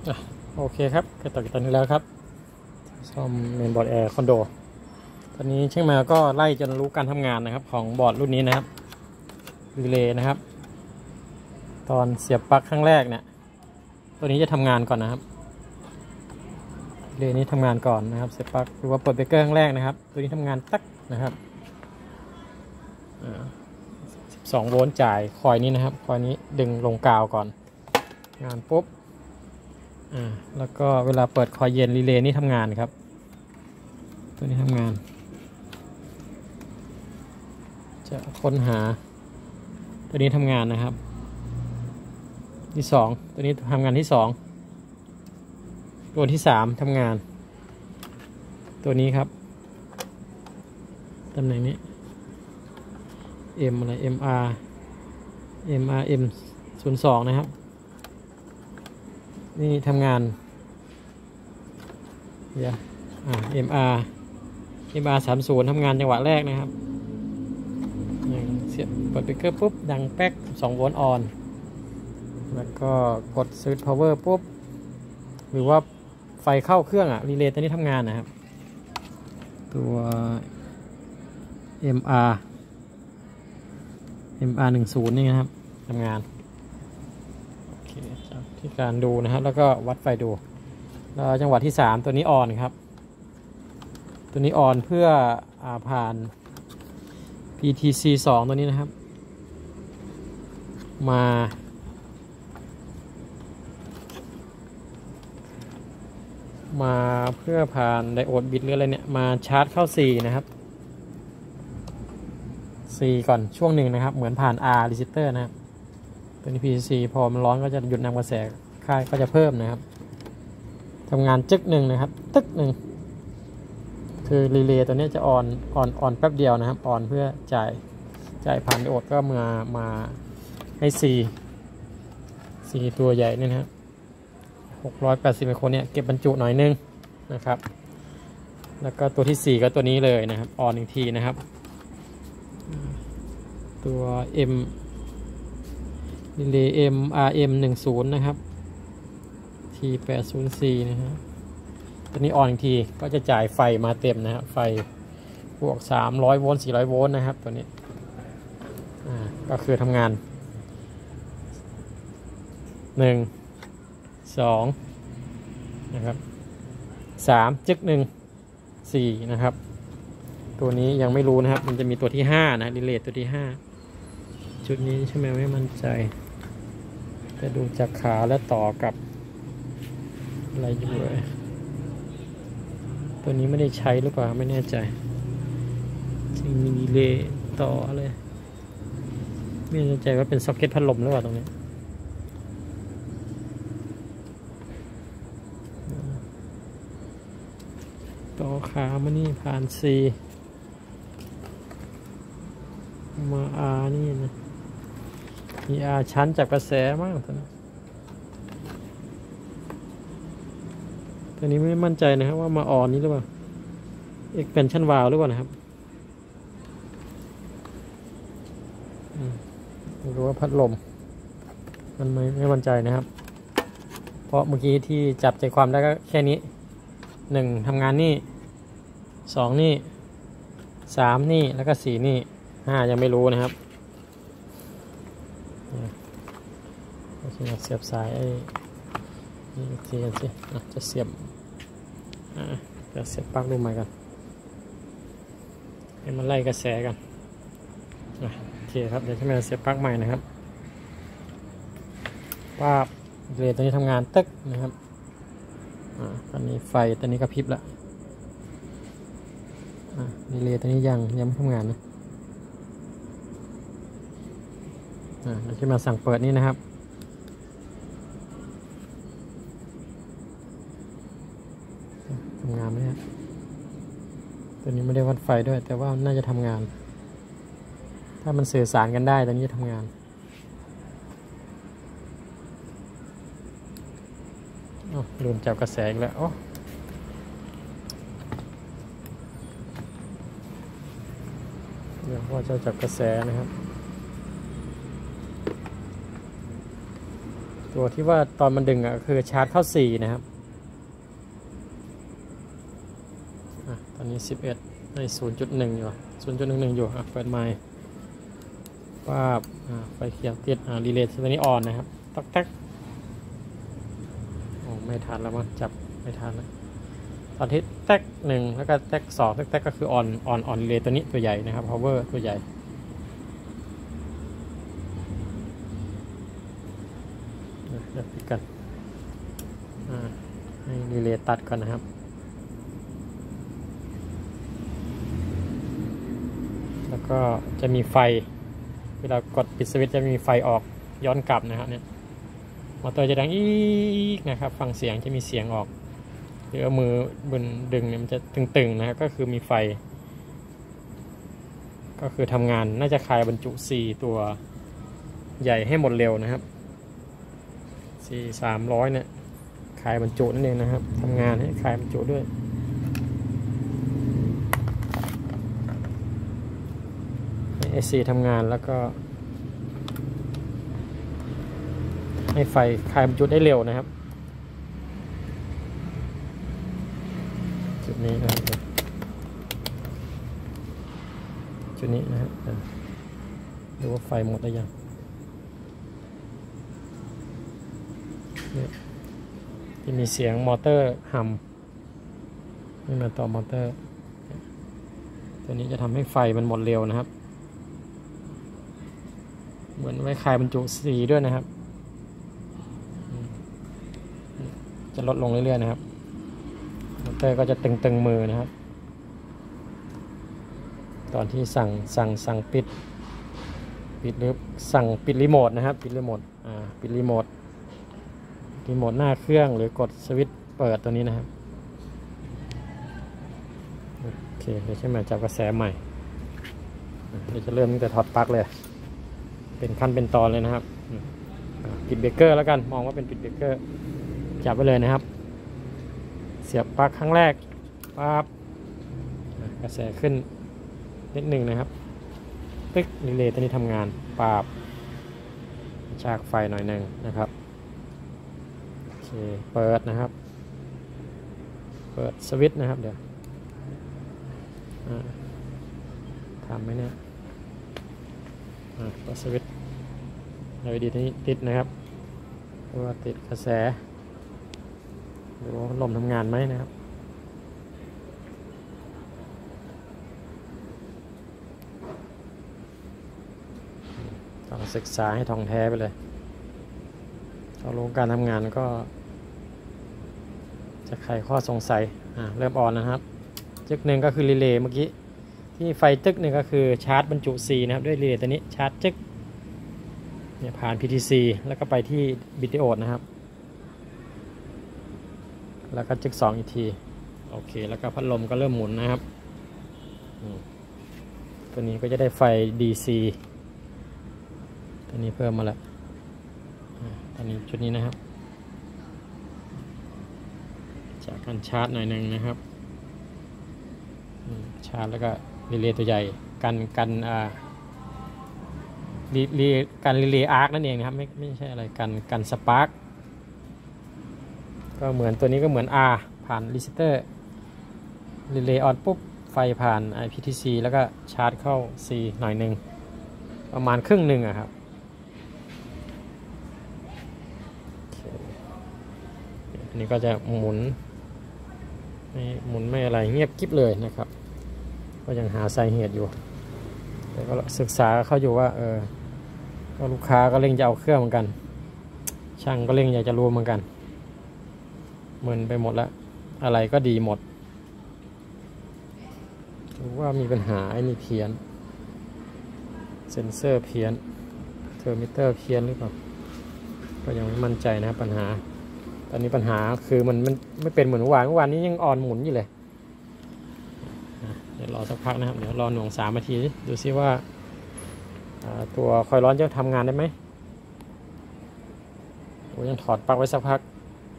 อ่ะโอเคครับก็ต่อจากตอนนี้แล้วครับซ่อมเมนบอร์ดแอร์คอนโดตอนนี้ช่างมาก็ไล่จนรู้การทำงานนะครับของบอร์ดรุ่นนี้นะครับรีเลย์นะครับตอนเสียบปลั๊กครั้งแรกเนี่ยตัวนี้จะทำงานก่อนนะครับรีเลย์นี้ทำงานก่อนนะครับเสียบปลั๊กหรือว่าเปิดเบรกเกอร์ครั้งแรกนะครับตัวนี้ทำงานตักนะครับ12 โวลต์จ่ายคอยนี้นะครับคอยนี้ดึงลงกาวก่อนงานปุ๊บแล้วก็เวลาเปิดคอยเย็นรีเลย์นี่ทำงานครับตัวนี้ทำงานจะค้นหาตัวนี้ทำงานนะครับที่2ตัวนี้ทำงานที่2ตัวที่3ทำงานตัวนี้ครับตำแหน่งนี้ M อะไร MRM02 นะครับนี่ทำงานเดี๋ยวMR30 ทำงานจังหวะแรกนะครับเสียบเปิดเบรกเกอร์ปุ๊บดังแป๊ก2 โวลต์ออนแล้วก็กดสวิตช์พาวเวอร์ปุ๊บหรือว่าไฟเข้าเครื่องรีเลย์ตัวนี้ทำงานนะครับตัว MR10 นี่นะครับทำงานโอเคจากที่การดูนะครับแล้วก็วัดไฟดูแล้วจังหวะที่3ตัวนี้ออนครับตัวนี้ออนเพื่อผ่าน PTC2 ตัวนี้นะครับมาเพื่อผ่านไดโอดบิตหรืออะไรเนี่ยมาชาร์จเข้า4นะครับ4ก่อนช่วงหนึ่งนะครับเหมือนผ่าน R resistor นะครับตัวนี้ PTC พอมันร้อนก็จะหยุดนำกระแสค่ายก็จะเพิ่มนะครับทำงานจึ๊กหนึ่งนะครับตึ๊กหนึ่งคือรีเลย์ตัวนี้จะออนแป๊บเดียวนะครับออนเพื่อจ่ายผ่านไดโอดก็มาให้ 4ตัวใหญ่นี่นะครับ680 ไมโครเนี่ยเก็บบรรจุหน่อยนึงนะครับแล้วก็ตัวที่4ก็ตัวนี้เลยนะครับออนอีกทีนะครับตัว M Relay MRM10 นะครับ T804 นะครับตัวนี้ออนอีกทีก็จะจ่ายไฟมาเต็มนะครับไฟบวก300 โวลต์400 โวลต์นะครับตัวนี้ก็คือทำงาน1 2นะครับ3จึ๊ก1 4นะครับตัวนี้ยังไม่รู้นะครับมันจะมีตัวที่5นะรีเลย์ตัวที่5จุดนี้ใช่ไหมไม่มั่นใจแต่ดูจากขาและต่อกับอะไรอยู่เลยตัวนี้ไม่ได้ใช้หรือเปล่าไม่แน่ใจจริงมีรีเลย์ต่ออะไรไม่แน่ใจว่าเป็นซ็อกเก็ตพัดลมหรือเปล่าตรงนี้ต่อขามานี่ผ่าน C มา R นี่นะมี R ชั้นจากกระแสมากตัวนี้ไม่มั่นใจนะครับว่ามาออนนี้หรือเปล่า expansion valve หรือเปล่านะครับหรือว่าพัดลมมันไม่มั่นใจนะครับเพราะเมื่อกี้ที่จับใจความได้ก็แค่นี้1ทำงานนี่2นี่3นี่แล้วก็4นี่5ยังไม่รู้นะครับโอเคเสียบสายนี่อีกทีกันสิจะเสียบปลั๊กดูใหม่กันให้มันไล่กระแสกันโอเคครับเดี๋ยวจะมาเสียบปลั๊กใหม่นะครับป้าเรย์ตัวนี้ทำงานตึ๊กนะครับตอนนี้ไฟตัวนี้กระพริบแล้วรีเลย์ตัวนี้ยังไม่ทำงานนะเดี๋ยวจะมาสั่งเปิดนี่นะครับทำงานไหมครับตัวนี้ไม่ได้วัดไฟด้วยแต่ว่าน่าจะทำงานถ้ามันสื่อสารกันได้ตัวนี้จะทำงานลืมจับกระแสอีกแล้วเดี๋ยวว่าจะจับกระแสนะครับตัวตัวที่ว่าตอนมันดึงอ่ะคือชาร์จเข้า4นะครับตอนนี้11ใน 0.1 อยู่ 0.11 อยู่เปิดไมค์ว่าไฟเขียวติดรีเลย์ตัวนี้ออนนะครับตักแท็กโอ้ไม่ทันแล้วมั้งจับไม่ทันแล้วตอนที่แท็ก1แล้วก็แท็ก2แท็กก็คือออนรีเลย์ตัวนี้ตัวใหญ่นะครับ power ตัวใหญ่เดี๋ยวปิดกันให้รีเลย์ตัดก่อนนะครับแล้วก็จะมีไฟเวลากดปิดสวิตช์จะมีไฟออกย้อนกลับนะครับเนี่ยมอเตอร์จะดังอีกนะครับฟังเสียงจะมีเสียงออกหรือเอามือบนดึงเนี่ยมันจะตึงๆนะครับก็คือมีไฟก็คือทำงานน่าจะคลายบรรจุ4ตัวใหญ่ให้หมดเร็วนะครับ300เนี่ยคลายบรรจุนั่นเองนะครับทำงานให้คลายบรรจุด้วยAC ทำงานแล้วก็ให้ไฟคลายบรรจุได้เร็วนะครับจุดนี้นะครับจุดนี้นะครับดูว่าไฟหมดหรือยังที่มีเสียงมอเตอร์ฮัมไม่มาต่อมอเตอร์ตัวนี้จะทำให้ไฟมันหมดเร็วนะครับเหมือนไว้คลายบรรจุสีด้วยนะครับจะลดลงเรื่อยๆนะครับมอเตอร์ก็จะตึงๆมือนะครับตอนที่สั่งปิดหรือสั่งปิดรีโมทนะครับปิดรีโมทปิดรีโมทหน้าเครื่องหรือกดสวิตช์เปิดตัวนี้นะครับโอเคเดี๋ยวใช่ไหมจับกระแสใหม่เดี๋ยวจะเริ่มตั้งแต่ถอดปลั๊กเลยเป็นขั้นเป็นตอนเลยนะครับปิดเบรกเกอร์แล้วกันมองว่าเป็นปิดเบรกเกอร์จับไว้เลยนะครับเสียบปลั๊กครั้งแรกปั๊บกระแสขึ้นนิดหนึ่งนะครับปึ๊กรีเลย์ตัวนี้ทำงานปั๊บชากไฟหน่อยหนึ่งนะครับโอเคเปิดนะครับเปิดสวิตช์นะครับเดี๋ยวทำไหมเนี่ยเปิดสวิตช์LEDตัวนี้ติดนะครับว่าติดกระแสดูว่าลมทำงานไหมนะครับต้องศึกษาให้ท่องแท้ไปเลยเรารู้การทำงานก็จะไขข้อสงสัยเริ่มออนนะครับจึกหนึ่งก็คือรีเลย์เมื่อกี้ที่ไฟจึกหนึ่งก็คือชาร์จบรรจุ C นะครับด้วยรีเลย์ตัวนี้ชาร์จจึกเนี่ยผ่าน PTC แล้วก็ไปที่บิดดิโอดนะครับแล้วก็จึก2อีกทีโอเคแล้วก็พัดลมก็เริ่มหมุนนะครับตัวนี้ก็จะได้ไฟ DC ตัวนี้เพิ่มมาแล้วตอนนี้ชุดนี้นะครับจากการชาร์จหน่อยหนึ่งนะครับชาร์จแล้วก็รีเลย์ตัวใหญ่กันรีเลย์อาร์คนั่นเองนะครับไม่ใช่อะไรกันสปาร์กก็เหมือนตัวนี้ก็เหมือน R ผ่านรีเซตเตอร์รีเลย์ออนปุ๊บไฟผ่าน IPTC แล้วก็ชาร์จเข้า C หน่อยหนึ่งประมาณครึ่งหนึ่งครับอันนี้ก็จะหมุนไม่อะไรเงียบกิ๊บเลยนะครับก็ยังหาสาเหตุอยู่แต่ก็ศึกษาเขาอยู่ว่าก็ลูกค้าก็เร่งจะเอาเครื่องเหมือนกันช่างก็เร่งอยากจะรู้เหมือนกันมึนไปหมดแล้วอะไรก็ดีหมดหรือว่ามีปัญหาไอ้นี่เพี้ยนเซ็นเซอร์เพี้ยนเทอร์มิเตอร์เพี้ยนหรือเปล่าก็ยังไม่มั่นใจนะปัญหาตอนนี้ปัญหาคือมันไม่เป็นเหมือนเมื่อวานนี้ยังอ่อนหมุนอยู่เลยเดี๋ยวรอสักพักนะครับเดี๋ยวรอหน่วง3 นาทีดูซิว่าตัวคอยร้อนจะทำงานได้ไหมโอ้ยังถอดปลั๊กไว้สักพัก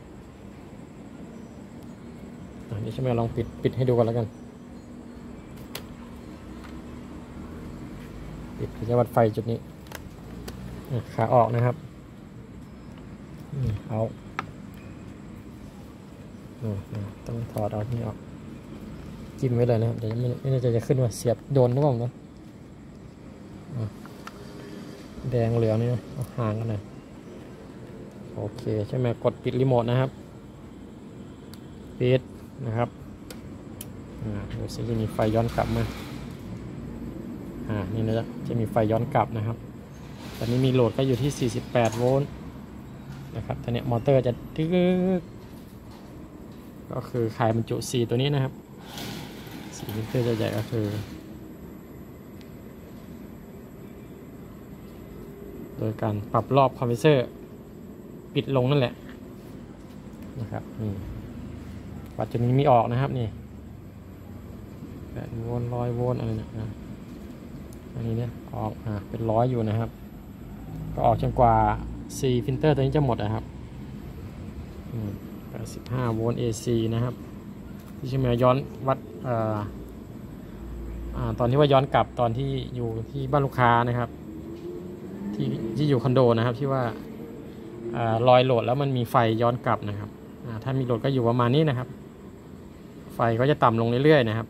เดี๋ยวช่วยลองปิดให้ดูกันแล้วกันปิดจะวัดไฟจุดนี้ขาออกนะครับเอาต้องถอดเอาที่ออกจิ้มไว้เลยนะครับเดี๋ยวไม่น่าจะขึ้นว่าเสียบโดนหรือเปล่าเนาะแดงเหลืองนี่เอาห่างกันหน่อยโอเคใช่ไหมกดปิดรีโมทนะครับปิดนะครับดูสิจะมีไฟย้อนกลับมานี่นะจะมีไฟย้อนกลับนะครับตอนนี้มีโหลดก็อยู่ที่48โวลต์นะครับตอนนี้มอเตอร์จะตึ๊กก็คือคายบรรจุ4ตัวนี้นะครับ4มิเตอร์ใหญ่ก็คือโดยการปรับรอบคอมเพรสเซอร์ปิดลงนั่นแหละนะครับนี่วัดจุดนี้มีออกนะครับนี่8โวลต์100โวลต์อะไรเนี่ยนะอันนี้เนี่ยออกเป็น100อยู่นะครับก็ออกจนกว่า4ฟิลเตอร์ตัวนี้จะหมดนะครับ85โวลต์ AC นะครับที่ใช่ไหมย้อนวัดตอนที่ว่าย้อนกลับตอนที่อยู่ที่บ้านลูกค้านะครับที่อยู่คอนโดนะครับที่ว่าลอยโหลดแล้วมันมีไฟย้อนกลับนะครับถ้ามีโหลดก็อยู่ประมาณนี้นะครับไฟก็จะต่ำลงเรื่อยๆนะครับ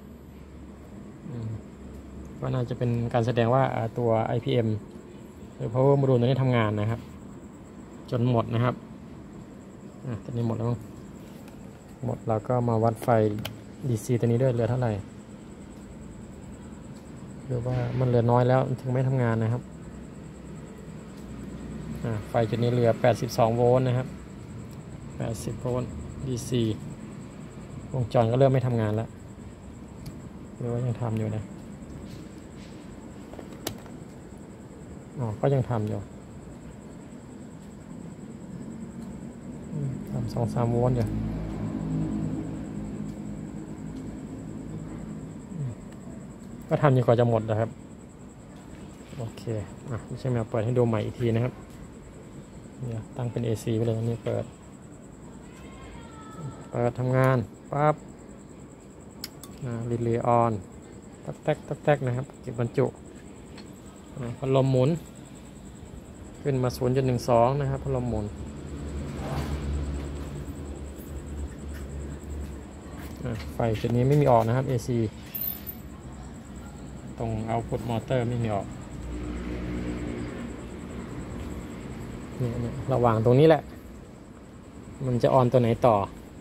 ก็น่าจะเป็นการแสดงว่าตัว IPM หรือ Power Module ตัวนี้ทำงานนะครับจนหมดนะครับตอนนี้หมดแล้วหมดเราก็มาวัดไฟ DC ตัวนี้ด้วยเหลือเท่าไหร่หรือว่ามันเหลือน้อยแล้วถึงไม่ทำงานนะครับไฟจุดนี้เหลือ82โวลต์นะครับ80โวลต์ DC วงจรก็เริ่มไม่ทำงานแล้วหรือว่ายังทำอยู่นะก็ยังทำอยู่ทำ2-3โวลต์อยู่ก็ทำจนกว่าจะหมดนะครับโอเคไม่ใช่มาเปิดให้ดูใหม่อีกทีนะครับเนี่ยตั้งเป็น AC ไปเลยนี่เปิดทำงานปั๊บรีเลย์ออนตักแตกนะครับเก็บบรรจุพัดลมหมุนขึ้นมา 0.12 นะครับพัดลมหมุนไฟจุดนี้ไม่มีออกนะครับ AC ตรงเอาพุทมอเตอร์ไม่มีออกนี่ระหว่างตรงนี้แหละมันจะออนตัวไหนต่อ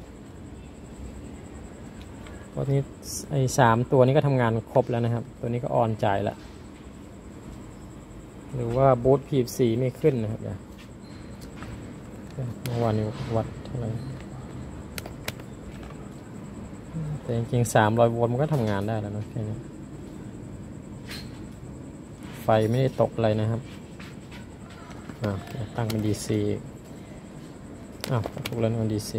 เพราะนี้3ตัวนี้ก็ทำงานครบแล้วนะครับตัวนี้ก็ออนจ่ายแล้วหรือว่าบูทP4ไม่ขึ้นนะครับเมื่อวานนี้วัดเท่าไหร่แต่จริงๆ300โวลต์มันก็ทำงานได้แล้วนะแค่นี้ไฟไม่ได้ตกอะไรนะครับตั้งเป็น DC ถูกแล้วเป็น DC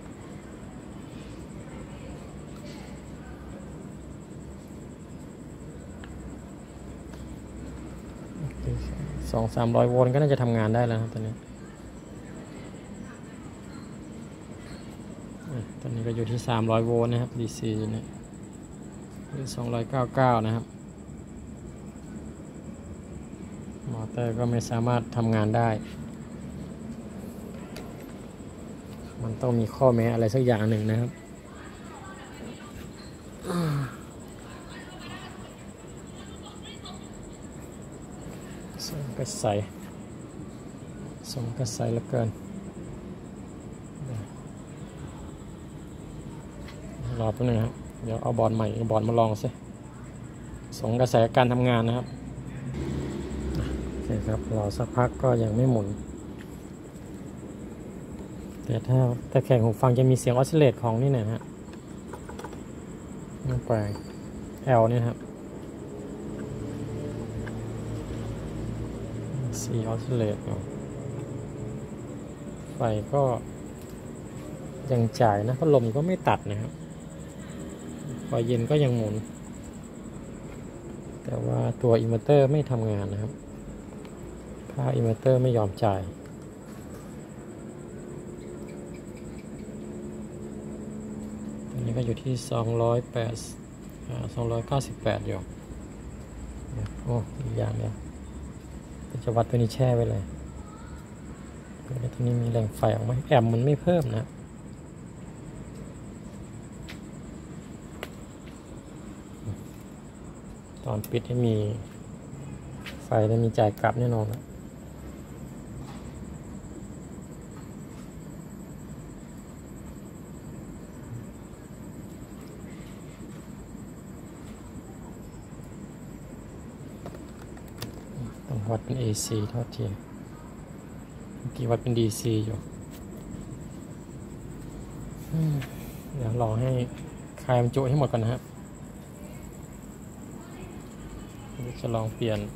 200-300โวลต์ก็น่าจะทำงานได้แล้วครับตอนนี้ก็อยู่ที่300โวลต์นะครับ DC เนี่ยหรือ299นะครับมอเตอร์ก็ไม่สามารถทำงานได้มันต้องมีข้อแม้อะไรสักอย่างหนึ่งนะครับส่งกระแสเหลือเกินรอแป๊บนึงครับเดี๋ยวเอาบอร์ดใหม่บอร์ดมาลองสิส่งกระแสการทำงานนะครับโอเคครับรอสักพักก็ยังไม่หมุนแต่ถ้าตะแคงหูฟังจะมีเสียงออสซิลเลตของนี่นะฮะนั่งไป L นี่ครับC ออสซิลเลตไฟก็ยังจ่ายนะพัดลมก็ไม่ตัดนะครับไฟเย็นก็ยังหมุนแต่ว่าตัวอินเวอร์เตอร์ไม่ทำงานนะครับค่าอินเวอร์เตอร์ไม่ยอมจ่ายตอนนี้ก็อยู่ที่298อยู่โอ้อีกอย่างเดียวจะวัดตัวนี้แช่ไว้เลยตัวนี้มีแรงไฟออกไหมแอมป์มันไม่เพิ่มนะตอนปิดให้มีไฟแล้วมีจ่ายกลับแน่นอนนะต้องวัดเป็น AC เท่าที่เมื่อกี้วัดเป็น DC อยู่เดี๋ยวรอให้คลายมันจุให้หมดก่อนนะครับจะลองเปลี่ยน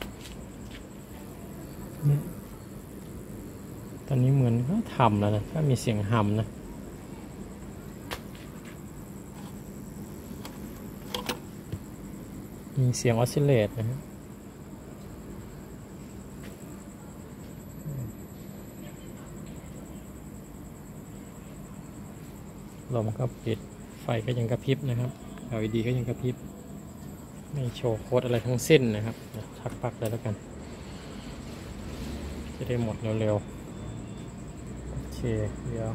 ตอนนี้เหมือนก็ทำแล้วนะถ้ามีเสียงหำนะมีเสียงออสซิลเลตนะครับลมก็ปิดไฟก็ยังกระพริบนะครับ LED ก็ยังกระพริบไม่โชว์โค้ดอะไรทั้งสิ้นนะครับชักปลั๊กเลยแล้วกันจะได้หมดเร็วๆโอเคเดี๋ยว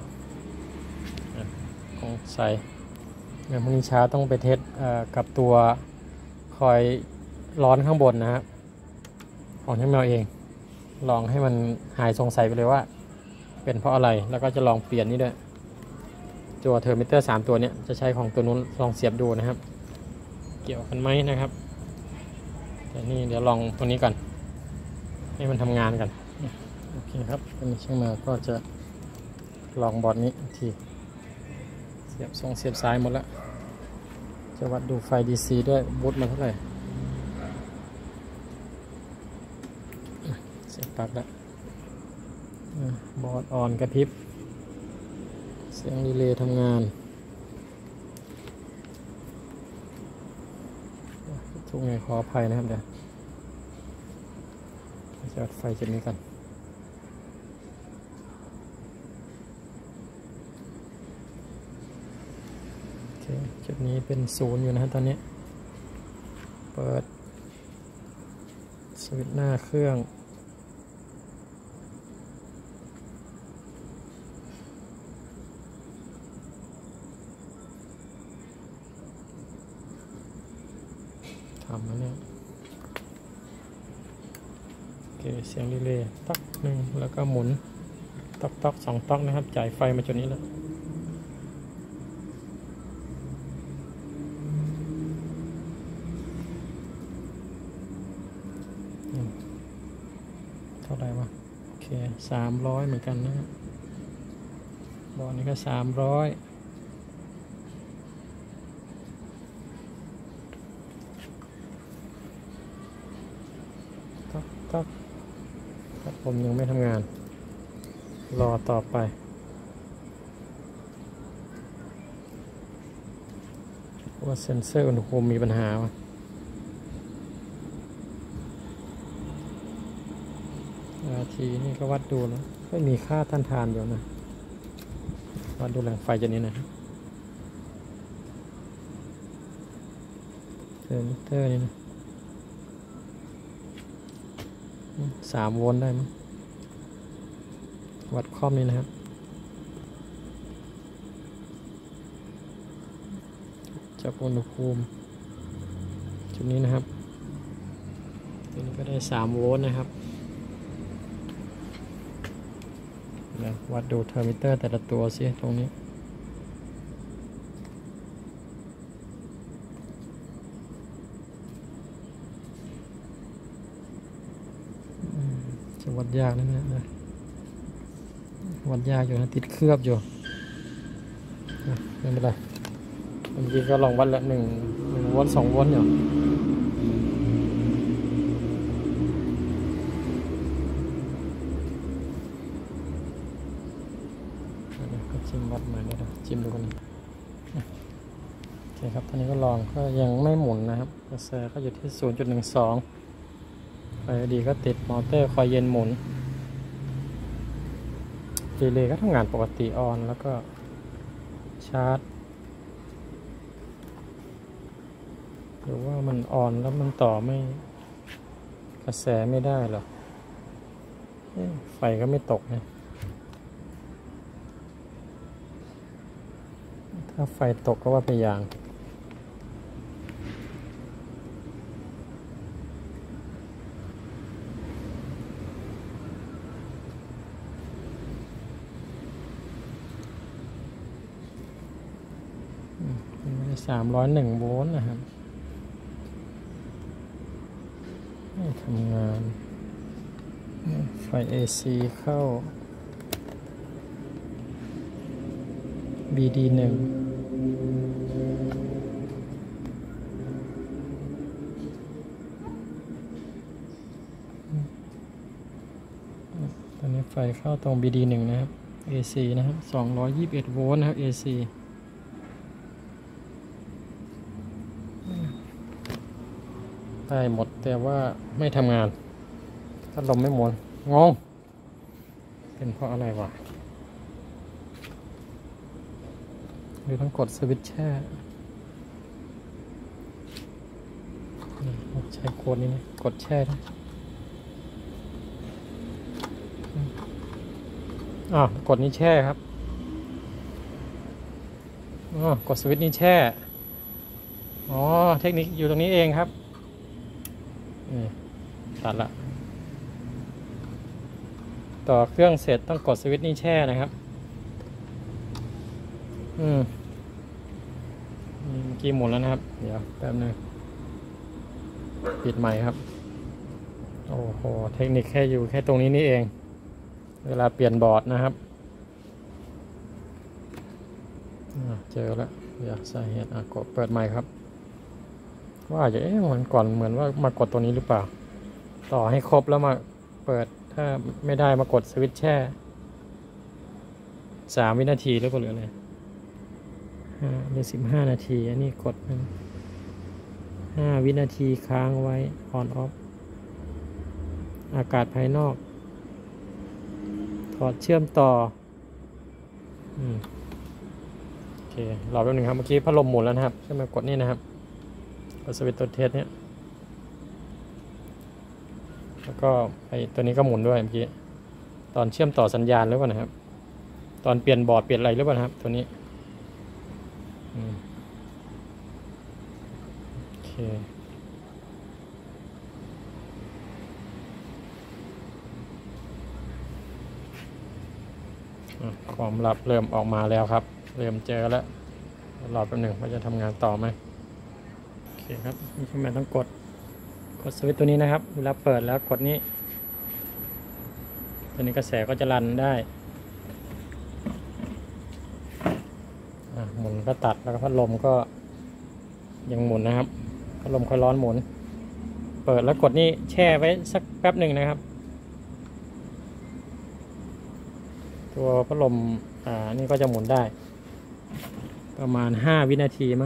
ของใส่เมื่อพรุ่งนี้เช้าต้องไปเทสกับตัวคอยร้อนข้างบนนะครับของช่างแมวเองลองให้มันหายสงสัยไปเลยว่าเป็นเพราะอะไรแล้วก็จะลองเปลี่ยนนี่ด้วยตัวเทอร์มิเตอร์3ตัวเนี้ยจะใช้ของตัวนู้นลองเสียบดูนะครับเกี่ยวกันไหมนะครับแต่นี่เดี๋ยวลองตัวนี้ก่อนให้มันทำงานกันโอเคครับตัวนี้ช่างแมวก็จะลองบอร์ดนี้ทีเสียบซ้ายหมดแล้วจะวัดดูไฟ DC ด้วยบูตมาเท่าไหร่เสียบปลั๊กแล้วบอร์ดออนกระพริบเสียงรีเลย์ทำงานทุกไงขออภัยนะครับเดี๋ยวจะวัดไฟจุดนี้กันโอเคจุดนี้เป็น0อยู่นะฮะตอนนี้เปิดสวิตช์หน้าเครื่องทำแล้วเนี่ยโอเคเสียงรีเลย์ต๊อกหนึ่งแล้วก็หมุนต๊อก2ต๊อกนะครับจ่ายไฟมาจุดนี้แล้วเท่าไหร่วะโอเค300เหมือนกันนะบอลนี้ก็300ครับผมยังไม่ทำงานรอต่อไปว่าเซ็นเซอร์อุณหภูมิมีปัญหาวะทีนี่ก็วัดดูแล้วก็มีค่าต้านทานอยู่นะวัดดูแรงไฟจากนี้นะเทอร์มิเตอร์นี่นะ3 โวลต์ได้มั้งวัดคอมนี่นะครับจับอุณหภูมิจุดนี้นะครับตัวนี้ก็ได้3 โวลต์นะครับวัดดูเทอร์มิเตอร์แต่ละตัวสิตรงนี้จะวัดยากนะเนี่ยวัดยากอยู่นะติดเคลือบอยู่ไม่เป็นไรเมื่อกี้ก็ลองวัดละ1 โวลต์ 2 โวลต์อยู่ก็จิ้มวัดใหม่ได้เลยจิ้มดูกันนะโอเคครับตอนนี้ก็ลองก็ยังไม่หมุนนะครับกระแสก็อยู่ที่ 0.12 ไฟดีก็ติดมอเตอร์คอยเย็นหมุนรีเลย์ก็ทำงานปกติออนแล้วก็ชาร์จหรือว่ามันออนแล้วมันต่อไม่กระแสไม่ได้หรอไฟก็ไม่ตกนะถ้าไฟตกก็ว่าไปอย่าง301 โวลต์นะครับทำงานไฟ AC เข้า BD1 ตอนนี้ไฟเข้าตรง BD1 นะครับ AC นะครับ221 โวลต์นะครับ AC ได้หมดแต่ว่าไม่ทำงานพัดลมไม่หมุนงงเป็นเพราะอะไรวะหรือต้องกดสวิตช์แช่ใช้โค้ดนี้นะกดแช่นะกดนี้แช่ครับกดสวิตช์นี้แช่เทคนิคอยู่ตรงนี้เองครับนี่ตัดละต่อเครื่องเสร็จต้องกดสวิตช์นี้แช่นะครับเมื่อกี้หมุนแล้วนะครับเดี๋ยวแป๊บนึงปิดใหม่ครับโอ้โหเทคนิคแค่อยู่แค่ตรงนี้นี่เองเวลาเปลี่ยนบอร์ดนะครับเจอแล้วเดี๋ยวสาเหตุกดเปิดใหม่ครับว่าจะมันก่อนเหมือนว่ามากดตัวนี้หรือเปล่าต่อให้ครบแล้วมาเปิดถ้าไม่ได้มากดสวิตช์แช่3 วินาทีแล้วก็เหลือเลยเหลือ15 นาทีอันนี้กด5 วินาทีค้างไว้ on off อากาศภายนอกถอดเชื่อมต่อโอเครอแป๊บนึงครับเมื่อกี้พัดลมหมุนแล้วนะครับใช่ไหมกดนี่นะครับกดสวิตช์ตัวเทสเนี้ยแล้วก็ไอตัวนี้ก็หมุนด้วยเมื่อกี้ตอนเชื่อมต่อสัญญาณหรือเปล่านะครับตอนเปลี่ยนบอร์ดเปลี่ยนอะไรหรือเปล่านะครับตัวนี้โอเคความลับเริ่มออกมาแล้วครับเริ่มเจอแล้วรอแป๊บหนึ่งว่าจะทำงานต่อไหมโอเคครับนี่คือมันต้องกดสวิตช์ตัวนี้นะครับเวลาเปิดแล้วกดนี้ตัวนี้กระแสก็จะรันได้หมุนก็ตัดแล้วก็พัดลมก็ยังหมุนนะครับพัดลมค่อยร้อนหมุนเปิดแล้วกดนี่แช่ไว้สักแป๊บหนึ่งนะครับตัวพัดลมนี่ก็จะหมุนได้ประมาณ5 วินาทีมั้ง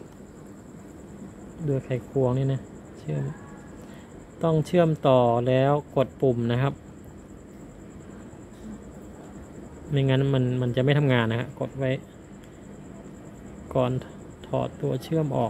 ด้วยไขควงนี่นะต้องเชื่อมต่อแล้วกดปุ่มนะครับไม่งั้นมันจะไม่ทำงานนะฮะกดไว้ก่อนถอดตัวเชื่อมออก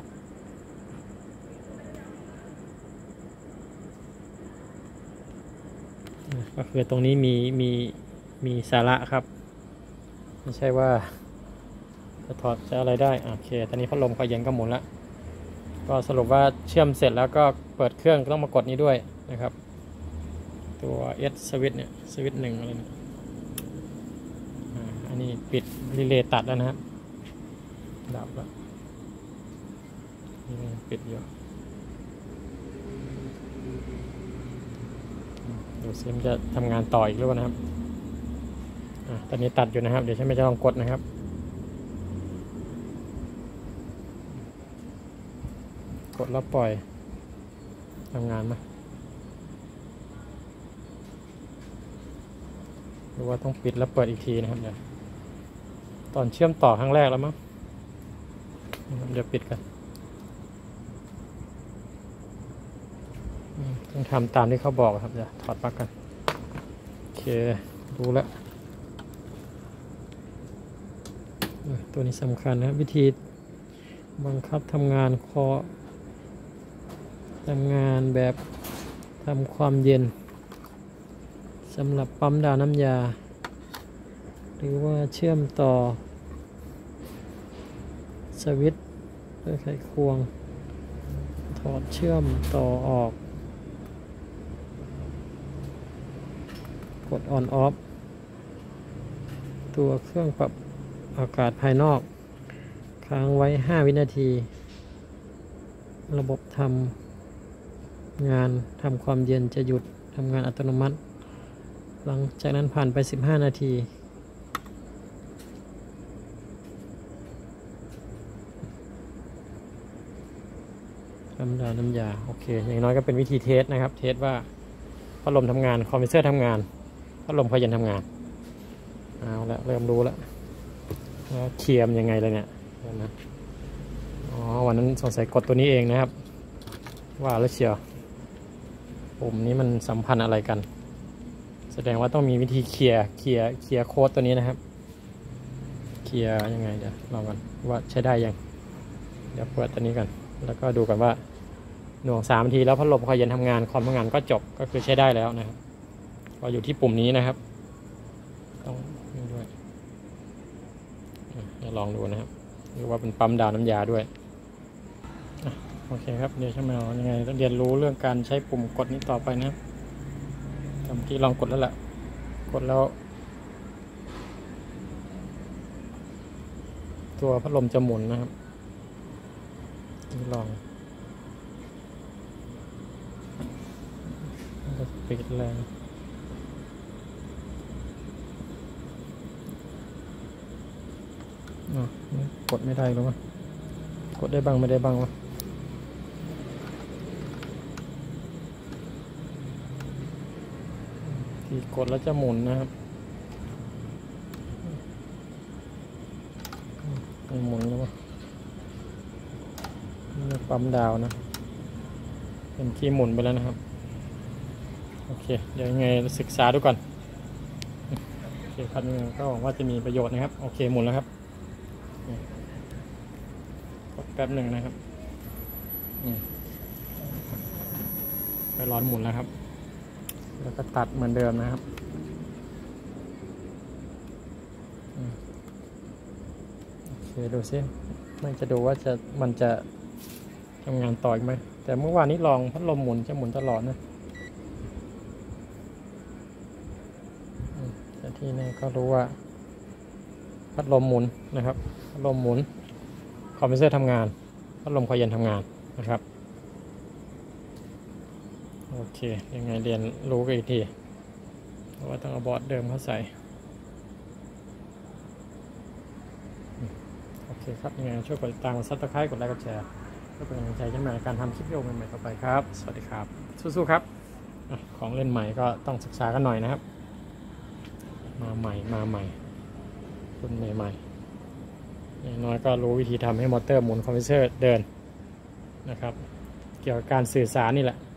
ก็คือตรงนี้มีสาระครับไม่ใช่ว่าจะถอดจะอะไรได้โอเคตอนนี้พัดลมก็เย็นก็หมุนแล้วก็สรุปว่าเชื่อมเสร็จแล้วก็เปิดเครื่องต้องมากดนี้ด้วยนะครับตัว S สวิตช์เนี่ยสวิตช์1อะไรเนี่ยอันนี้ปิดรีเลย์ตัดแล้วนะครับดับแล้วนี่ปิดอยู่ดูซิมจะทำงานต่ออีกหรือเปล่านะครับตอนนี้ตัดอยู่นะครับเดี๋ยวฉันไม่จะลองกดนะครับกดแล้วปล่อยทำงานไหมหรือว่าต้องปิดแล้วเปิดอีกทีนะครับเดี๋ยวตอนเชื่อมต่อครั้งแรกแล้วมั้งเดี๋ยวปิดกันต้องทำตามที่เขาบอกครับเดี๋ยวถอดปลั๊กกันโอเคดูแล้วตัวนี้สำคัญนะวิธีบังคับทำงานทำงานแบบทำความเย็นสำหรับปั๊มดาวน้ำยาหรือว่าเชื่อมต่อวิตช์เพื่อไขควงถอดเชื่อมต่อออกกด on off ตัวเครื่องปรับอากาศภายนอกค้างไว้5 วินาทีระบบทำงานทำความเย็นจะหยุดทำงานอัตโนมัติหลังจากนั้นผ่านไป15 นาทีน้ำยาโอเคอย่างน้อยก็เป็นวิธีเทสนะครับเทสว่าพัดลมทำงานคอมเพรสเซอร์ทำงานพัดลมเขาเย็นทำงานเอาละเริ่มรู้แล้วเคลียมยังไงเลยเนี่ยนะอ๋อวันนั้นสงสัยกดตัวนี้เองนะครับว่าแล้วเชียวปุ่มนี้มันสัมพันธ์อะไรกันแสดงว่าต้องมีวิธีเคลียร์โค้ดตัวนี้นะครับเคลียร์ยังไงเดี๋ยวลองกันว่าใช้ได้ยังเดี๋ยวเปิดตัวนี้กันแล้วก็ดูกันว่าหน่วง3 นาทีแล้วพัดลมคอยเย็นทำงานคอมทำงานก็จบก็คือใช้ได้แล้วนะครับก็อยู่ที่ปุ่มนี้นะครับต้องนี่ด้วยเดี๋ยวลองดูนะครับหรือว่าเป็นปั๊มดาวน้ำยาด้วยโอเคครับเดี๋ยวช่างมันยังไงต้องเรียนรู้เรื่องการใช้ปุ่มกดนี้ต่อไปนะครับเมื่อกี้ลองกดแล้วแหละกดแล้วตัวพัดลมจะหมุนนะครับลองปิดแรงกดไม่ได้หรือวะกดได้บ้างไม่ได้บ้างวะที่กดแล้วจะหมุนนะครับหมุนแล้ววะปั๊มดาวนะเป็นที่หมุนไปแล้วนะครับโอเคเดี๋ยวยังไงศึกษาดูก่อนโอเคครับก็หวังว่าจะมีประโยชน์นะครับโอเคหมุนแล้วครับกดแป๊บหนึ่งนะครับไปร้อนหมุนแล้วครับแล้วก็ตัดเหมือนเดิมนะครับโอเคดูซิมันจะดูว่ามันจะทำงานต่ออีกไหมแต่เมื่อวานนี้ลองพัดลมหมุนจะหมุนตลอดนะแต่ที่นี่ก็รู้ว่าพัดลมหมุนนะครับพัดลมหมุนคอมเพรสเซอร์ทำงานพัดลมคอยเย็นทำงานนะครับโอเคยังไงเรียนรู้กันอีกทีเพราะว่าต้องเอาบอร์ดเดิมเข้าใส่โอเคครับยังไงช่วยกดติดตามกด Subscribe กดไลค์กดแชร์เพื่อเป็นกำลังใจให้ในการทำคลิปวิดีโอใหม่ๆต่อไปครับสวัสดีครับสู้ๆครับของเล่นใหม่ก็ต้องศึกษากันหน่อยนะครับมาใหม่รุ่นใหม่ๆอย่างน้อยก็รู้วิธีทำให้มอเตอร์หมุนคอมเพรสเซอร์เดินนะครับเกี่ยวกับการสื่อสารนี่แหละ